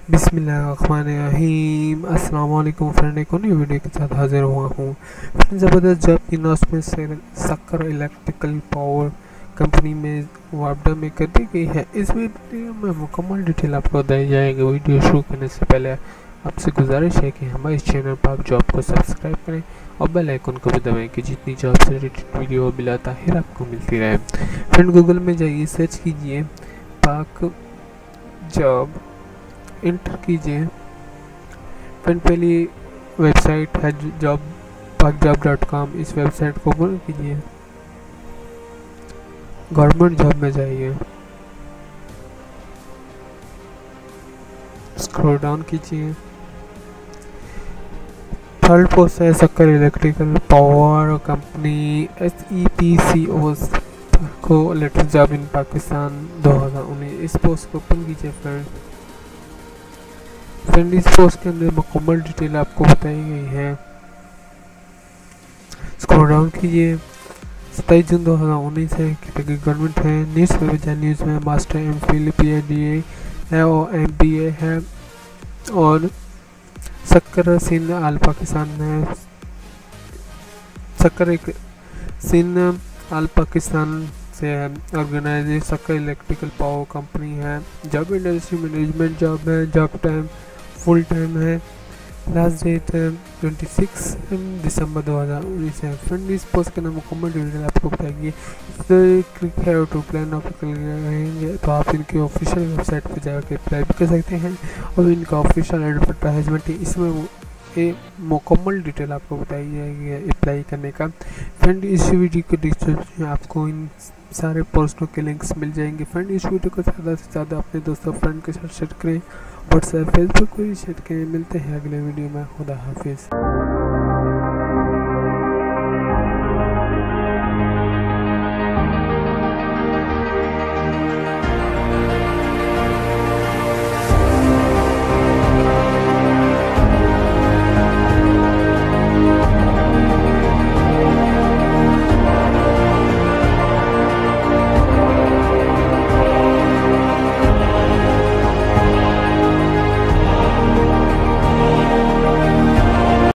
बिस्मिल्लाहिर्रहमानिर्रहीम। अस्सलाम वालेकुम फ्रेंड, एक और नई वीडियो के साथ हाजिर हुआ हूँ। फ्रेंड, ज़बरदस्त जॉब की अनाउंसमेंट से सक्कर इलेक्ट्रिकल पावर कंपनी में वापडा में कर दी गई है। इस वीडियो में मुकम्मल डिटेल आपको दी जाएगी। वीडियो शुरू करने से पहले आपसे गुजारिश है कि हमारे इस चैनल पर आप जॉब को सब्सक्राइब करें और बेल आइकन को भी दबाएं कि जितनी जॉब से रिलेटेड वीडियो बिला ताहिर आपको मिलती रहे। फ्रेंड, गूगल में जाइए, सर्च कीजिए पाक जॉब, इंटर कीजिए। फ्रेंड, पहली वेबसाइट है जॉब pakjob.com। इस वेबसाइट को ओपन कीजिए, गवर्नमेंट जॉब में जाइए, स्क्रॉल डाउन कीजिए। थर्ड पोस्ट है Sukkur electrical power company SEPCO को लेटेस्ट जॉब इन पाकिस्तान 2019। इस पोस्ट को ओपन कीजिए। फ्रेंड, इस पोस्ट के अंदर मुकम्मल डिटेल आपको बताई गई है। स्क्रॉल डाउन कीजिए। 27 जून 2019 है, गवर्नमेंट है। न्यूज़ में बचा, न्यूज़ में मास्टर MPhil PhD है और MBA है और सक्कर सिंध आल पाकिस्तान है। सक्कर एक सिंध आल पाकिस्तान से है। Organisation Sukkur electrical power company है। जॉब इंडस्ट्री मैनेजमेंट जॉब है। जॉब टाइम फुल टाइम है। लास्ट डेट 26 दिसंबर 2019 है। फ्रेंड, इस पोस्ट के अंदर मुकम्मल डिटेल आपको बताएगी। क्लिक है टू प्लान ऑफ रहेंगे तो आप इनकी ऑफिशियल वेबसाइट पर जाकर अप्लाई भी कर सकते हैं और इनका ऑफिशियल एडवर्टाइजमेंट है, इसमें मुकम्मल डिटेल आपको बताई जाएगी अप्लाई करने का। फ्रेंड, इस वीडियो के डिस्क्रिप्शन में आपको इन सारे पोस्टों के लिंक्स मिल जाएंगे। फ्रेंड, इस वीडियो को ज़्यादा से ज़्यादा अपने दोस्तों फ्रेंड के साथ शेयर करें, व्हाट्सएप फेसबुक को भी शेयर करें। मिलते हैं अगले वीडियो में। खुदा हाफिज़।